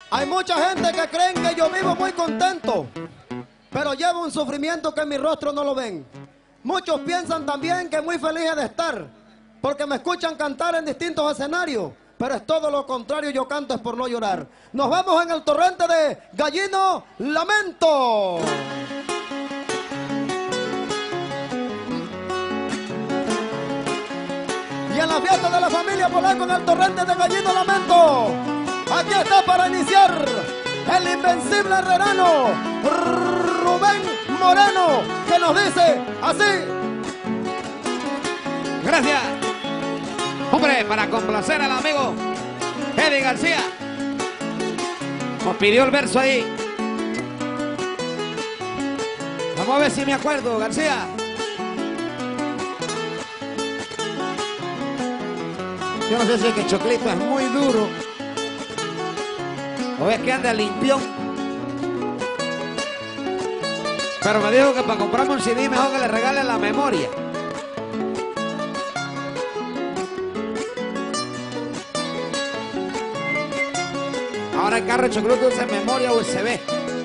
Hay mucha gente que creen que yo vivo muy contento, pero llevo un sufrimiento que en mi rostro no lo ven. Muchos piensan también que muy feliz he de estar, porque me escuchan cantar en distintos escenarios, pero es todo lo contrario, yo canto es por no llorar. Nos vemos en el torrente de Gallino Lamento. Y en la fiesta de la familia Polanco en el torrente de Gallino Lamento, aquí está para iniciar el invencible herrerano Rubén Moreno, que nos dice así. Gracias. Hombre, para complacer al amigo Eddie García, nos pidió el verso ahí. Vamos a ver si me acuerdo, García. Yo no sé si es que el choclito es muy duro o es que anda limpión. Pero me dijo que para comprarme un CD mejor que le regale la memoria. Ahora el carro de choclito usa memoria USB.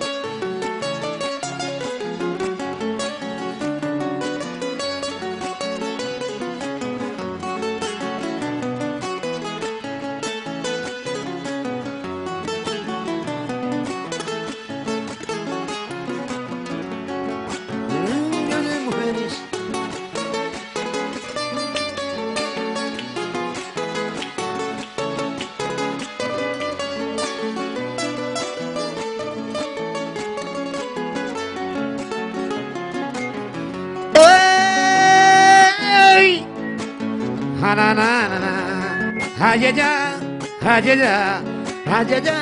Ay, ay, ay, ay, ay, ay,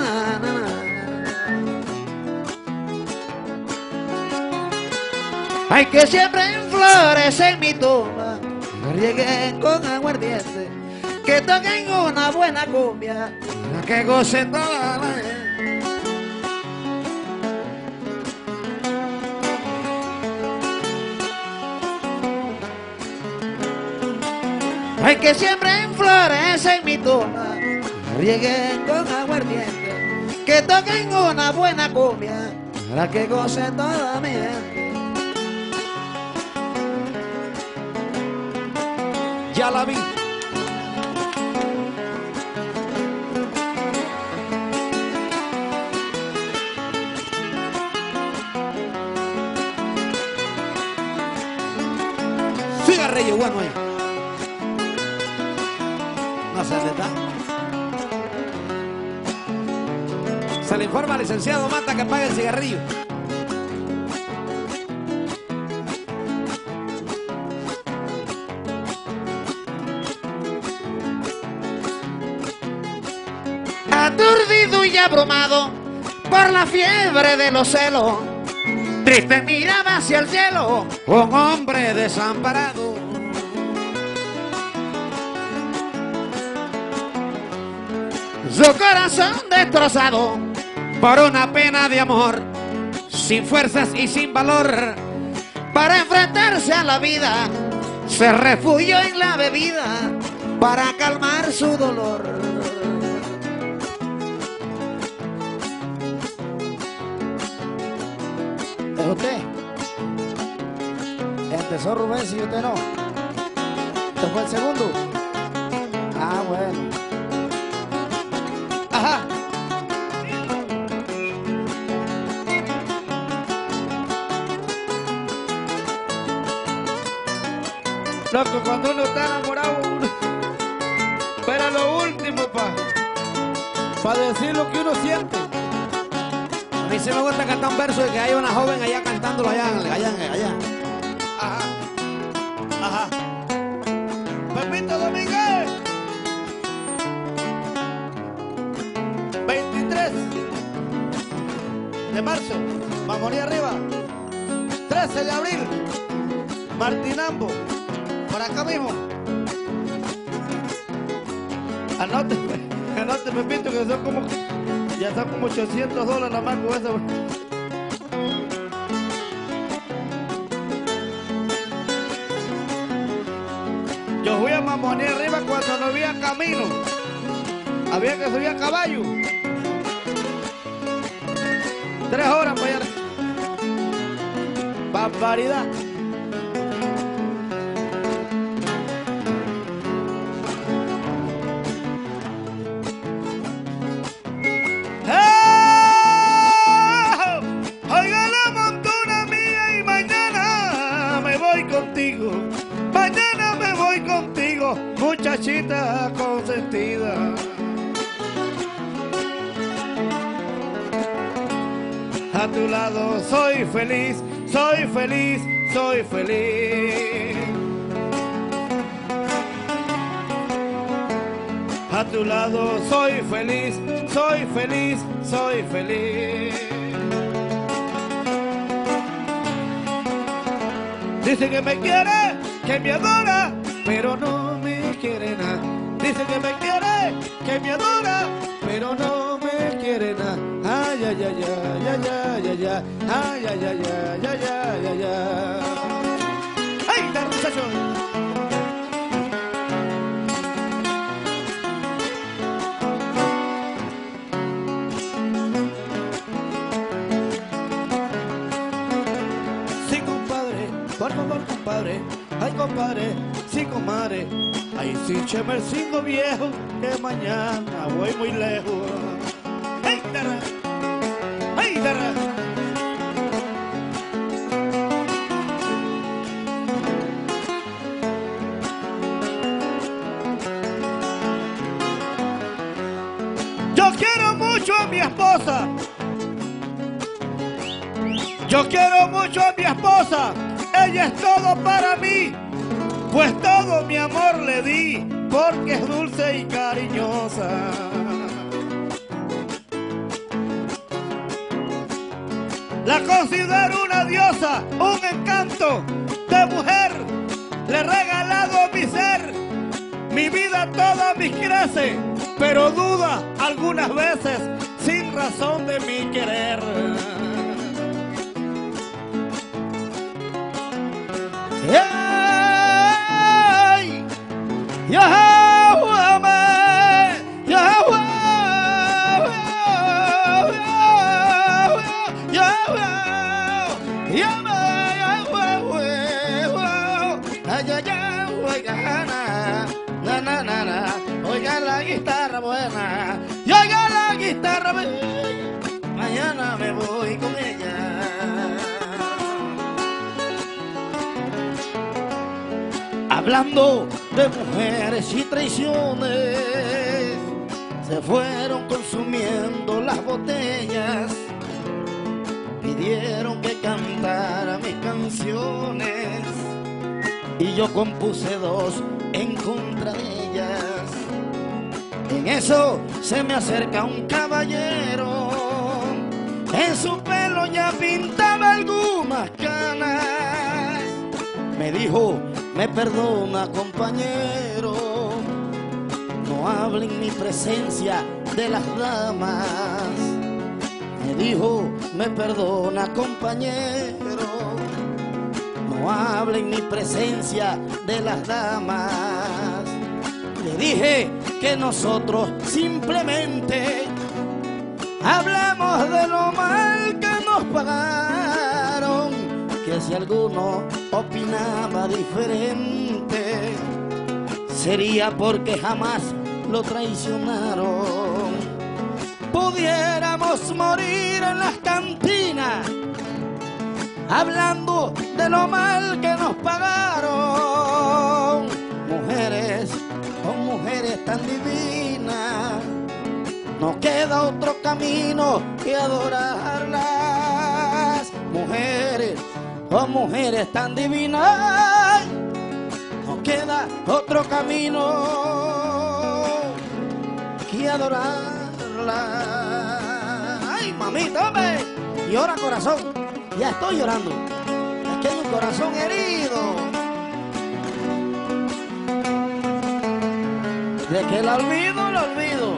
ay, que siempre en flores en mi tumba rieguen con aguardiente, que toquen una buena cumbia, que gocen toda la gente. Ay, que siempre en flores en mi tumba rieguen con aguardiente, que toquen una buena cumbia para que goce toda mi gente. Ya la vi. Cigarrillo bueno ahí. No sé dónde está. Se le informa al licenciado Mata que pague el cigarrillo. Aturdido y abrumado por la fiebre de los celos, triste miraba hacia el cielo un hombre desamparado. Su corazón destrozado por una pena de amor, sin fuerzas y sin valor para enfrentarse a la vida, se refugió en la bebida para calmar su dolor. ¿Es usted? Empezó Rubén, si usted no. ¿Este fue el segundo? Ah, bueno. Ajá. Loco, cuando uno está enamorado, espera lo último para decir lo que uno siente. A mí sí me gusta cantar un verso de que hay una joven allá cantándolo allá. Ajá. Ajá. Pepito Domínguez. 23 de marzo, Mamonía arriba. 13 de abril, Martinambo, por acá mismo. Anote, Pepito, que son como, ya están como $800 la más con eso. Yo fui a Mamonía arriba cuando no había camino. Había que subir a caballo. 3 horas para allá. Barbaridad. Oiga la montona mía y mañana me voy contigo. Mañana me voy contigo, muchachita consentida. A tu lado soy feliz, soy feliz, soy feliz. A tu lado soy feliz, soy feliz, soy feliz. Dice que me quiere, que me adora, pero no me quiere nada. Dice que me quiere, que me adora, pero no me quiere nada. Ay, ay, ay, ay, ay, ay, ay, ay, ay, ay, ay, ay, ay, ay, ay. ¡Ay, está, muchacho! Sí, compadre, por favor, compadre. Ay, compadre, sí, comadre. Ay, sí, chemercingo viejo, que mañana voy muy lejos. ¡Ay, tarra! ¡Ay, tarra! Yo quiero mucho a mi esposa. Yo quiero mucho a mi esposa. Ella es todo para mí, pues todo mi amor le di, porque es dulce y cariñosa. La considero una diosa, un encanto de mujer. Le he regalado mi ser, mi vida toda mis crece, pero duda algunas veces sin razón de mi querer. Ay, oiga la guitarra buena, y oiga la guitarra buena, mañana me voy con ella. Hablando de mujeres y traiciones, se fueron consumiendo las botellas, pidieron que cantara mis canciones y yo compuse 2 en contra de ellas. En eso se me acerca un caballero, en su pelo ya pintaba algunas canas. Me dijo: me perdona, compañero, no hable en mi presencia de las damas. Me dijo: me perdona, compañero, no hable en mi presencia de las damas. Le dije que nosotros simplemente hablamos de lo mal que nos pagaron, que si alguno opinaba diferente sería porque jamás lo traicionaron. Pudiéramos morir en las cantinas hablando de lo mal que nos pagaron. Mujeres, son mujeres tan divinas, no queda otro camino que adorarlas. Mujeres, son mujeres tan divinas, no queda otro camino que adorarlas. Ay, mamita, hombre, llora corazón, ya estoy llorando, es que hay un corazón herido. De que la olvido, la olvido.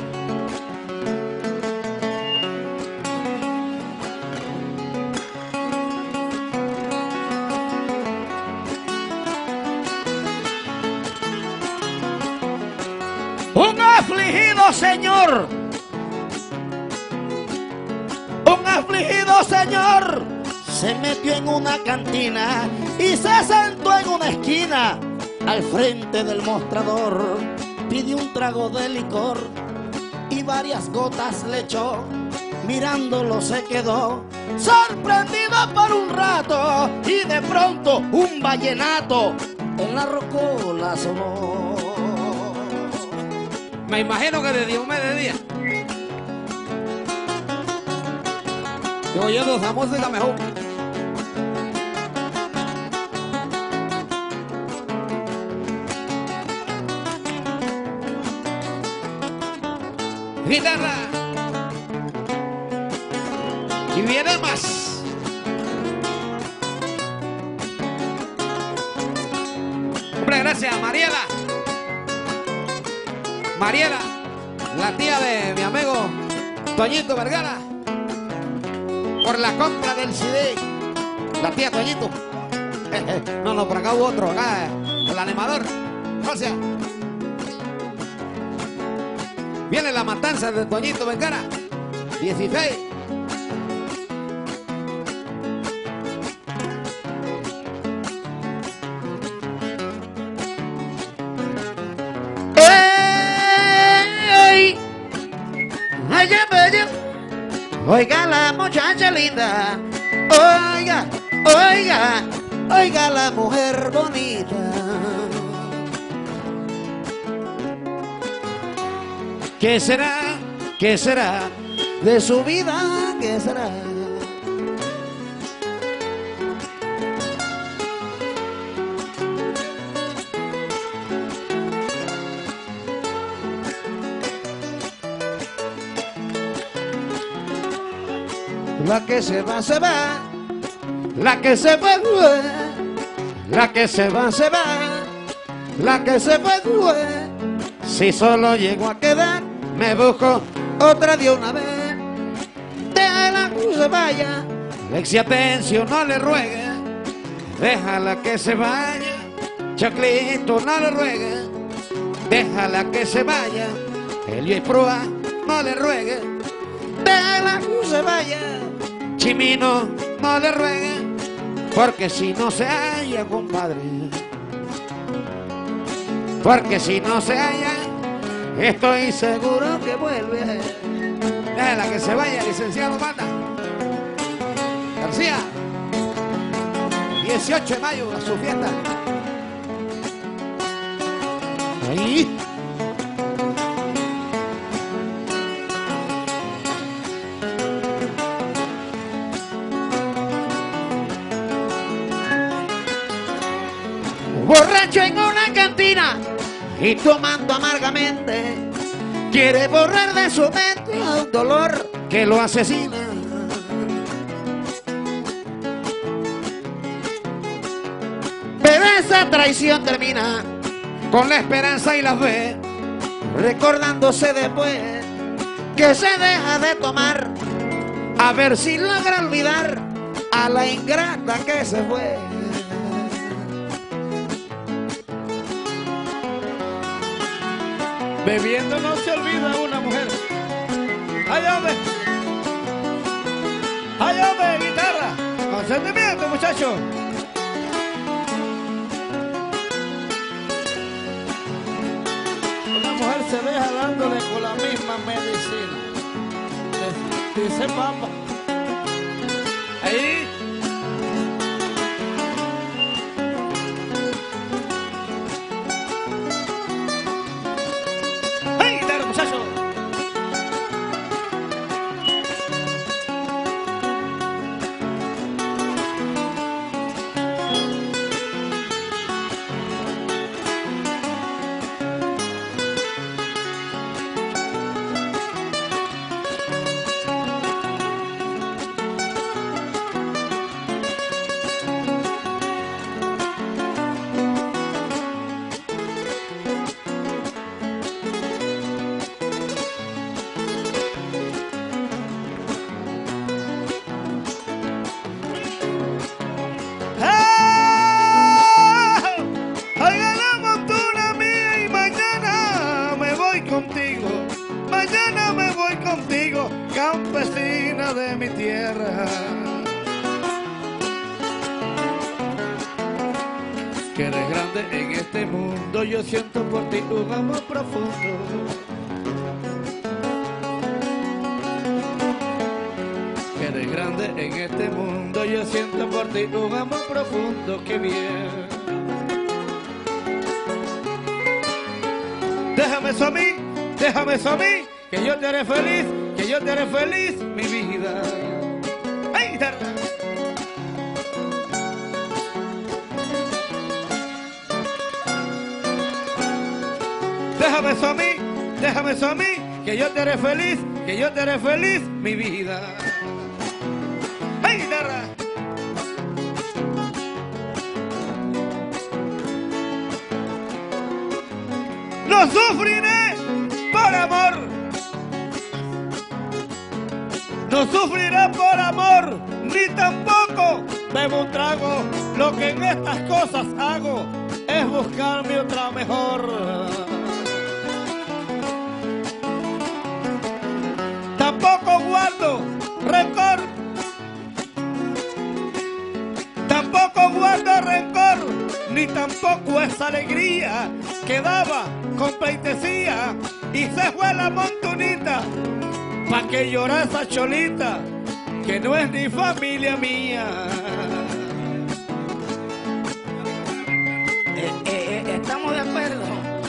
Un afligido señor se metió en una cantina y se sentó en una esquina al frente del mostrador. Pidió un trago de licor y varias gotas le echó. Mirándolo se quedó sorprendido por un rato y de pronto un vallenato en la rocola sonó. Me imagino que de Diomedes de día. Yo oyendo esa música mejor. Guitarra. Y viene más. Hombre, gracias, Mariela. Mariela, la tía de mi amigo Toñito Vergara, por la compra del CD. La tía Toñito. No, por acá hubo otro, acá, el animador. Gracias. Viene la matanza de Toñito Vergara, 16. Oiga la muchacha linda, oiga, oiga, oiga la mujer bonita. ¿Qué será? ¿Qué será de su vida? ¿Qué será? La que se va, se va. La que se fue, fue. La que se va, se va. La que se fue, fue. Si solo llego a quedar, me busco otra de una vez. Déjala que se vaya. Lexia Atencio, no le ruegue. Déjala que se vaya. Chaclito, no le ruegue. Déjala que se vaya. Elio y Proa, no le ruegue. Déjala que se vaya. Chimino, no le ruegue, porque si no se halla, compadre, porque si no se halla, estoy seguro que vuelve. Déjala que se vaya, licenciado Mata García, 18 de mayo, a su fiesta. Ahí. Borracho en una cantina y tomando amargamente, quiere borrar de su mente un dolor que lo asesina. Pero esa traición termina con la esperanza y la fe, recordándose después que se deja de tomar, a ver si logra olvidar a la ingrata que se fue. Bebiendo no se olvida una mujer. ¡Ay, hombre! ¡Ay, hombre! ¡Guitarra! ¡Con sentimiento, muchachos! Una mujer se deja dándole con la misma medicina. Dice papá. Ahí. que eres grande en este mundo, yo siento por ti un amor profundo. Que eres grande en este mundo, yo siento por ti un amor profundo, qué bien. Déjame eso a mí, déjame eso a mí, que yo te haré feliz, que yo te haré feliz, mi vida. ¡Ay, guitarra! Déjame eso a mí, déjame eso a mí, que yo te haré feliz, que yo te haré feliz, mi vida. ¡Ay, guitarra! No sufriré por amor, no sufriré por amor, ni tampoco bebo un trago. Lo que en estas cosas hago es buscarme otra mejor. Tampoco guardo rencor, tampoco guardo rencor, ni tampoco esa alegría que daba con pleitesía y se fue la montunita pa' que llora esa cholita que no es ni familia mía. Estamos de acuerdo.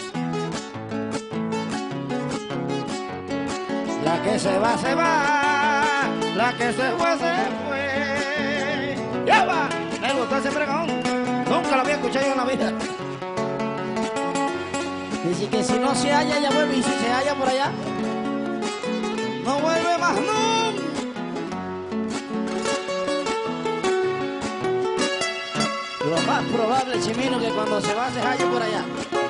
La que se va, se va. La que se fue, se fue. ¡Ya va! Me gustó ese pregón. Nunca lo había escuchado yo en la vida. Dice que si no se halla, ya vuelve. Y si se halla por allá, no vuelve más nunca. Lo más probable, Chimino, que cuando se va, se halla por allá.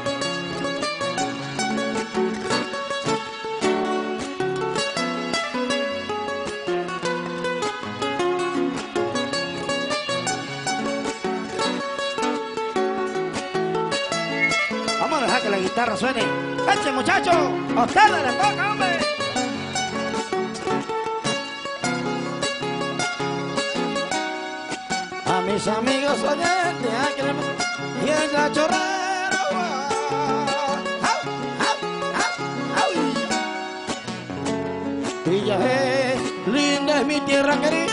Vamos a dejar que la guitarra suene. ¡Eche, muchachos! ¡A ustedes les toca, hombre! A mis amigos oyentes, y en la chorrera, Villa G, linda es mi tierra querida.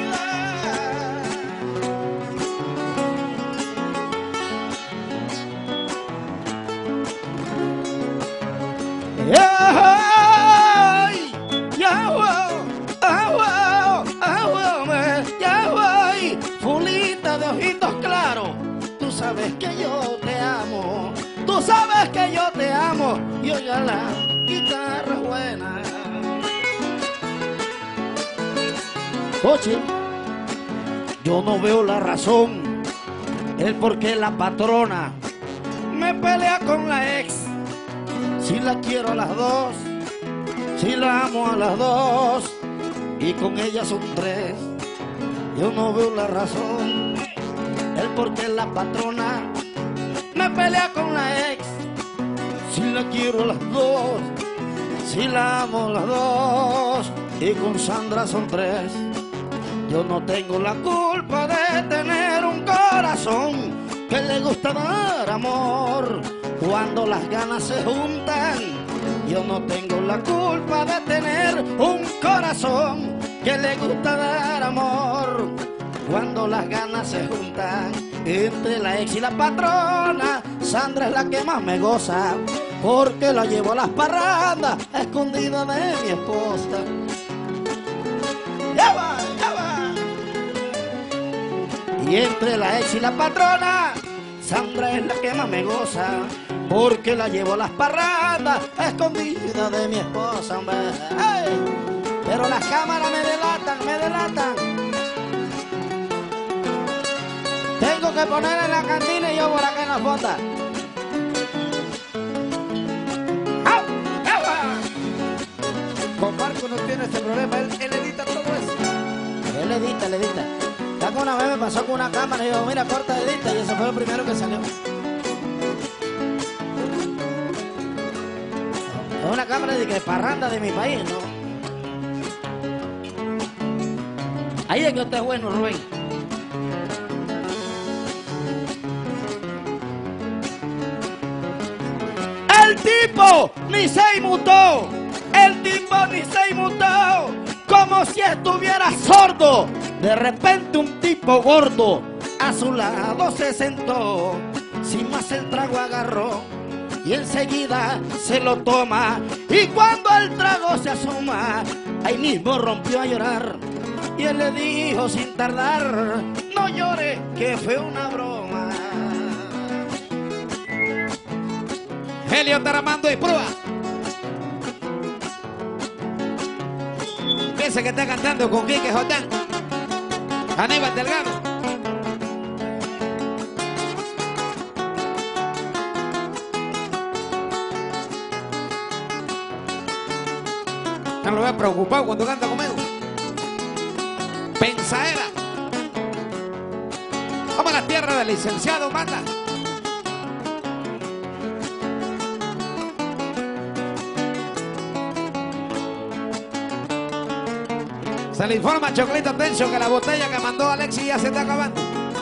Fulita de ojitos claros, tú sabes que yo te amo, tú sabes que yo te amo, y oiga la guitarra buena. Oye, yo no veo la razón, el por qué la patrona me pelea con la ex. Si la quiero a las dos, si la amo a las dos, y con ella son tres. Yo no veo la razón, el por qué la patrona me pelea con la ex. Si la quiero a las dos, si la amo a las dos, y con Sandra son tres. Yo no tengo la culpa de tener un corazón que le gusta dar amor cuando las ganas se juntan. Yo no tengo la culpa de tener un corazón que le gusta dar amor cuando las ganas se juntan. Entre la ex y la patrona, Sandra es la que más me goza, porque la llevo a las parrandas escondida de mi esposa. ¡Ya va, ya va! Y entre la ex y la patrona, Sandra es la que más me goza, porque la llevo a las parrandas escondida de mi esposa, hombre. ¡Ay! Pero las cámaras me delatan, me delatan. Tengo que poner en la cantina y yo por acá en la foto. ¡Au! Con Marco no tiene ese problema, él edita todo eso. Él edita. Ya que una vez me pasó con una cámara y yo, mira, corta, edita, y eso fue lo primero que salió. Es una cámara de que parranda de mi país, ¿no? Ahí es que usted es bueno, Rubén. El tipo ni se inmutó, el tipo ni se inmutó, como si estuviera sordo. De repente un tipo gordo a su lado se sentó, sin más el trago agarró y enseguida se lo toma. Y cuando el trago se asoma, ahí mismo rompió a llorar. Y él le dijo sin tardar, no llore, que fue una broma. Helio Taramando y prueba. Piensa que está cantando con Quique Jotán, Aníbal Delgado. No lo veo preocupado cuando canta conmigo. Pensaera. Vamos a la tierra del licenciado Mata. Se le informa a Choclito Tencho que la botella que mandó Alexis ya se está acabando.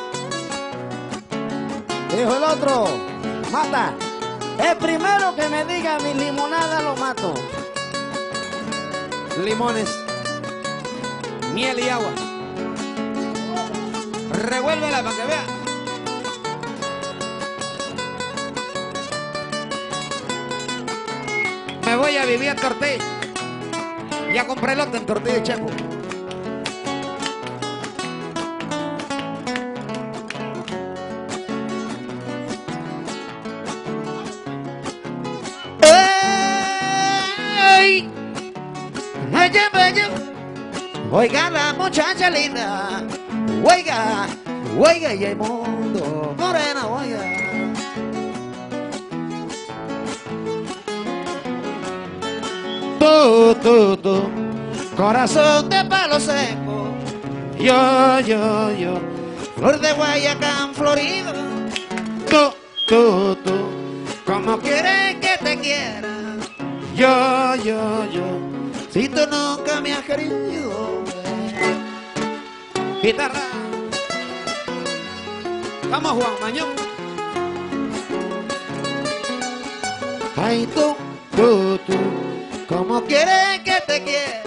Dijo el otro, Mata, el primero que me diga mi limonada lo mato. Limones, miel y agua. Revuélvela para que vea. Me voy a vivir a Tortilla. Ya compré lote en Tortilla y Chepo. Oiga la muchacha linda, oiga, oiga y el mundo morena, oiga. Tú, corazón de palo seco, yo, flor de Guayacán florido. Tú, como quieres que te quiera, yo, si tú nunca me has querido. Guitarra. Vamos, Juan Mañón. Ay, tú, como quieres que te quiera.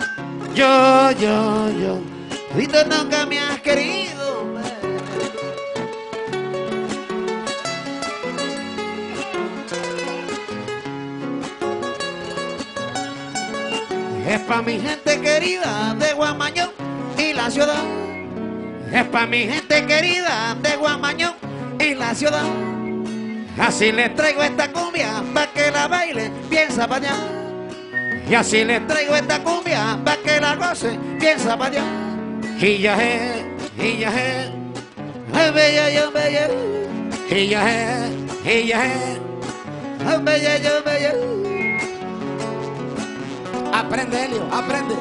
Yo, si tú nunca me has querido. Es pa' mi gente querida de Guamañón y la ciudad. Es pa' mi gente querida de Guamañón y la ciudad. Así les traigo esta cumbia pa' que la baile bien zapateada. Y así les traigo esta cumbia pa' que la goce bien zapateada. Y ya es, ay bella, yo bella. Y ya es, ay bella, yo bella. Aprende, Helio, aprende.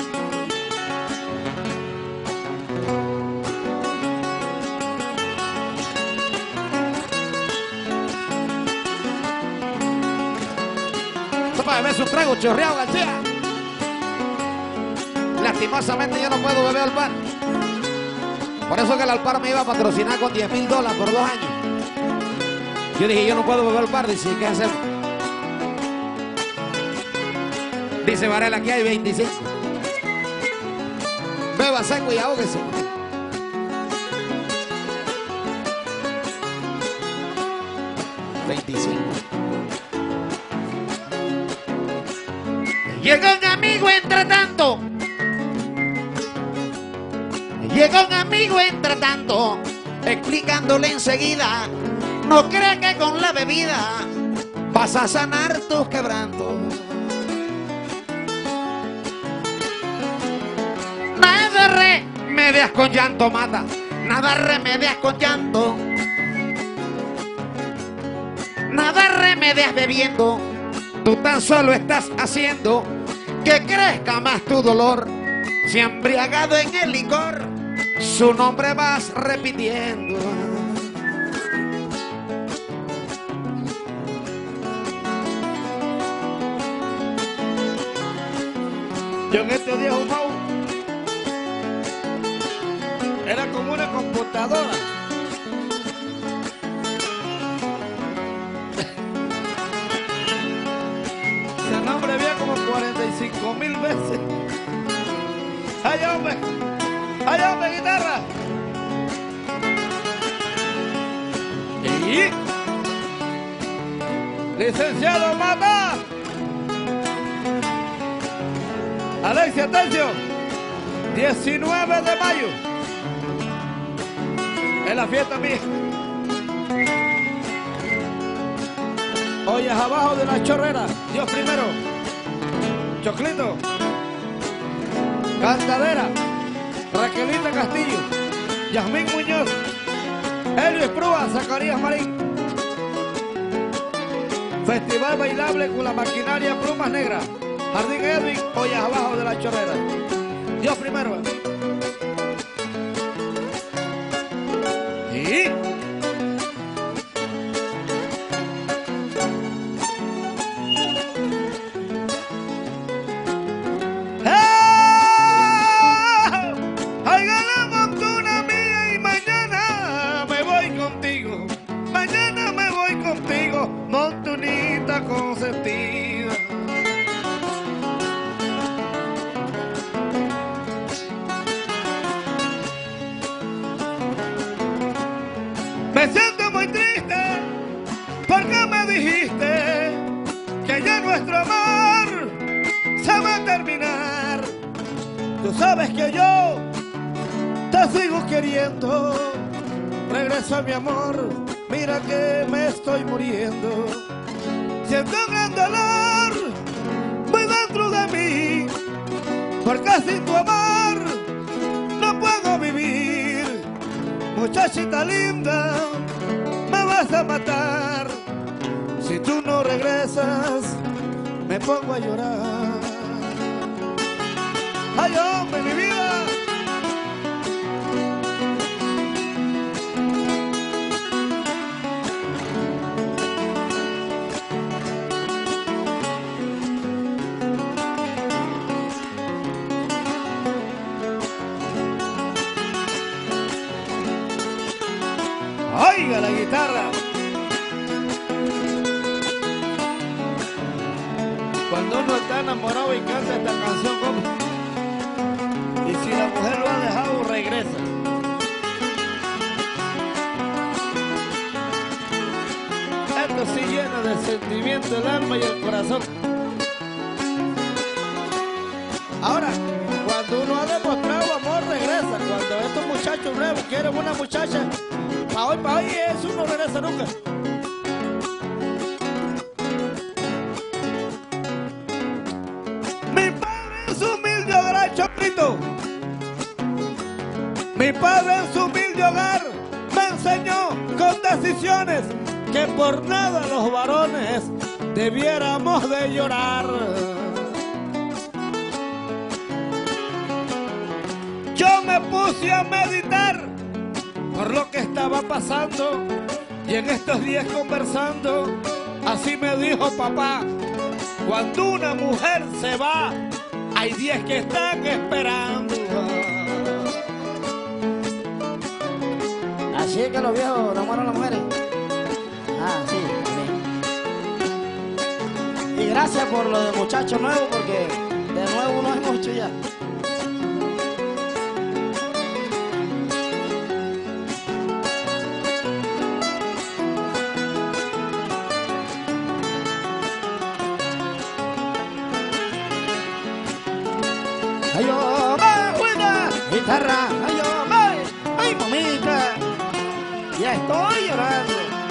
Esto para beber su trago, chorreado, García. Lastimosamente yo no puedo beber al bar. Por eso que el Alpar me iba a patrocinar con $10,000 por 2 años. Yo dije, yo no puedo beber al bar. Dice, ¿qué hacemos? Dice Varela, aquí hay 25. Beba seco y ahóguese. Llega un amigo entre tanto. Llega un amigo entre tanto, explicándole enseguida. No creas que con la bebida vas a sanar tus quebrantos. Nada remedias con llanto, Mata. Nada remedias con llanto. Nada remedias bebiendo. Tú tan solo estás haciendo que crezca más tu dolor. Si embriagado en el licor, su nombre vas repitiendo. Yo en este viejo Mau era como una computadora. 1000 veces. ¡Ay, hombre! ¡Ay, hombre, guitarra! Y... licenciado Mata. Alexia, atención. 19 de mayo. Es la fiesta mía. Ollas abajo de la chorrera. Dios primero. Choclito. Cantadera. Raquelita Castillo. Yasmín Muñoz. Elio Esprúa. Zacarías Marín. Festival bailable con la maquinaria Plumas Negras. Jardín Edwin. Ollas abajo de la chorrera. Dios primero. Y... montunita consentida. Me siento muy triste porque me dijiste que ya nuestro amor se va a terminar. Tú sabes que yo te sigo queriendo. Regresa mi amor, mira que me estoy muriendo. Siento un gran dolor muy dentro de mí, porque sin tu amor no puedo vivir. Muchachita linda, me vas a matar. Si tú no regresas, me pongo a llorar. Ay, hombre, mi vida. Oiga la guitarra. Cuando uno está enamorado y canta esta canción, ¿cómo? Y si la mujer lo ha dejado, regresa. Esto sí llena de sentimiento el alma y el corazón. Ahora, cuando uno ha demostrado amor, regresa. Cuando estos muchachos nuevos quieren una muchacha, pa' hoy, eso no regresa nunca. Mi padre en su humilde hogar, Choclito. Mi padre en su humilde hogar me enseñó con decisiones que por nada los varones debiéramos de llorar. Yo me puse a meditar por lo que estaba pasando y en estos días conversando, así me dijo papá: cuando una mujer se va, hay 10 que están esperando. Así es que los viejos enamoran a las mujeres. Ah, sí, bien. Y gracias por lo de muchachos nuevos, porque de nuevo no hemos hecho ya. Ay, yo me juega guitarra, ay, yo me, ay, mamita, ya estoy llorando.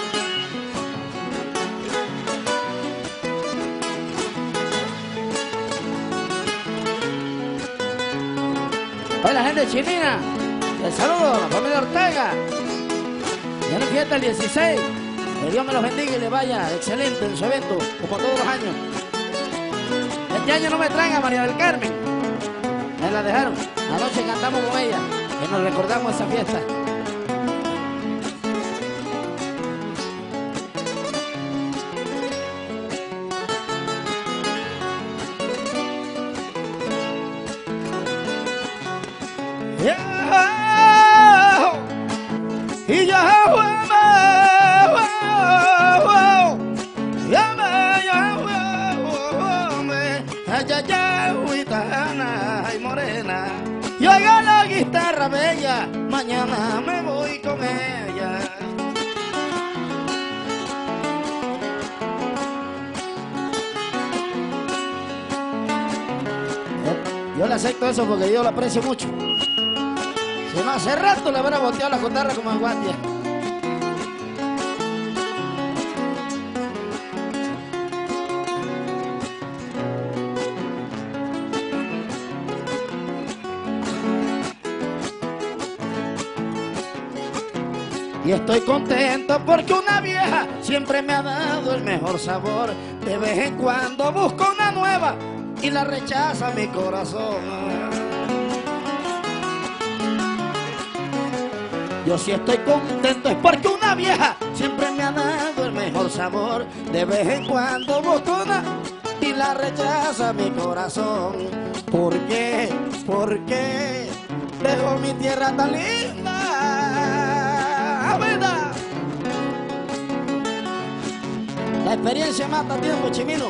Hoy la gente de Chimina, el saludo a la familia Ortega. Viene fiesta el 16. Que Dios me los bendiga y les vaya excelente en su evento, como todos los años. Este año no me traen a María del Carmen. Me la dejaron. Anoche cantamos con ella y nos recordamos esa fiesta. Y ya pena. Y oiga la guitarra bella, mañana me voy con ella. Yo le acepto eso porque yo lo aprecio mucho. Si no, hace rato le hubiera volteado la guitarra como en guardia. Y estoy contento porque una vieja siempre me ha dado el mejor sabor. De vez en cuando busco una nueva y la rechaza mi corazón. Yo sí estoy contento es porque una vieja siempre me ha dado el mejor sabor. De vez en cuando busco una y la rechaza mi corazón. ¿Por qué? ¿Por qué dejo mi tierra tan linda? ¿Verdad? La experiencia mata tiempo, Chimino.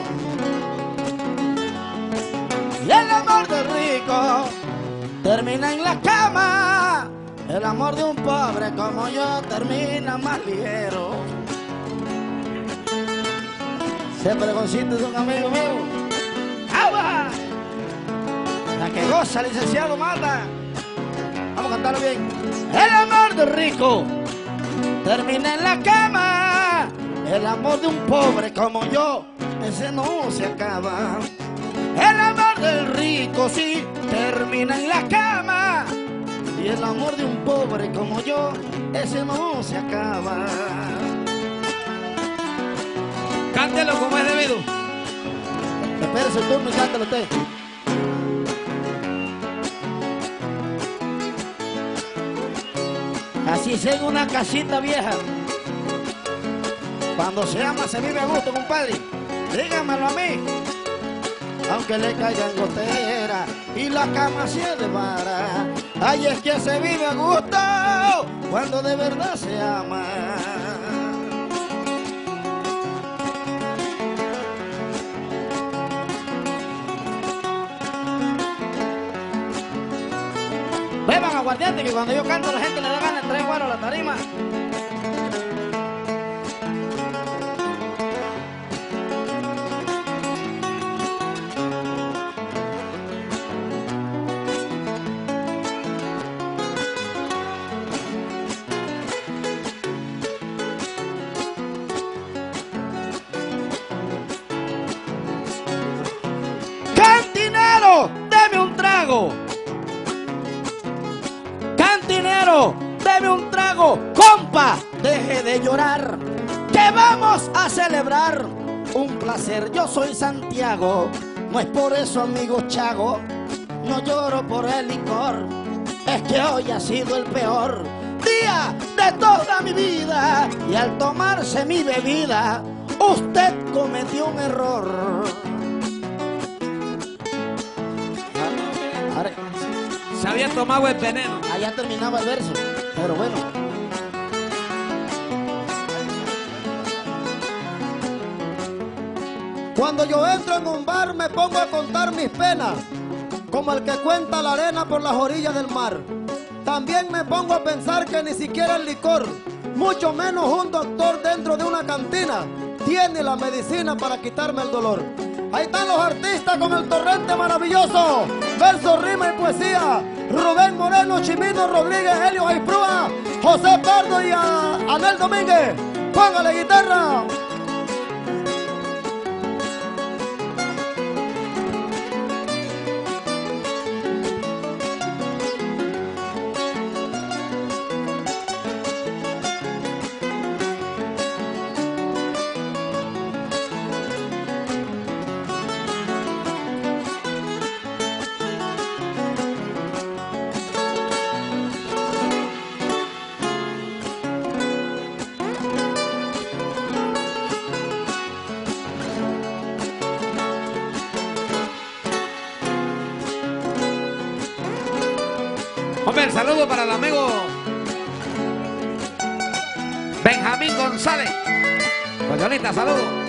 Y el amor del rico termina en la cama. El amor de un pobre como yo termina más ligero. Ese pregoncito es un amigo mío. ¡Agua! La que goza, licenciado, mata. Vamos a cantarlo bien. El amor del rico termina en la cama. El amor de un pobre como yo, ese no se acaba. El amor del rico sí termina en la cama. Y el amor de un pobre como yo, ese no se acaba. Cántelo como es debido. Espérese el turno y cántelo usted. Así es en una casita vieja. Cuando se ama se vive a gusto, compadre. Dígamelo a mí. Aunque le caigan goteras y la cama se devara. Ay, es que se vive a gusto cuando de verdad se ama. Beban aguardiente que cuando yo canto la gente le da ganas de traer guaro a la tarima. ¡Cantinero, deme un trago! ¡Cantinero, deme un trago! ¡Compa, deje de llorar! ¡Que vamos a celebrar! Un placer, yo soy Santiago. No es por eso, amigo Chago, no lloro por el licor. Es que hoy ha sido el peor día de toda mi vida. Y al tomarse mi bebida, usted cometió un error. Se había tomado el veneno. Allá terminaba el verso, pero bueno. Cuando yo entro en un bar me pongo a contar mis penas, como el que cuenta la arena por las orillas del mar. También me pongo a pensar que ni siquiera el licor, mucho menos un doctor dentro de una cantina, tiene la medicina para quitarme el dolor. Ahí están los artistas con el torrente maravilloso, verso, rima y poesía. Rubén Moreno, Chimino Rodríguez, Helio Aiprúa, José Pardo y Anel Domínguez. Póngale guitarra. Hombre, el saludo para el amigo Benjamín González. Coyolita, saludos.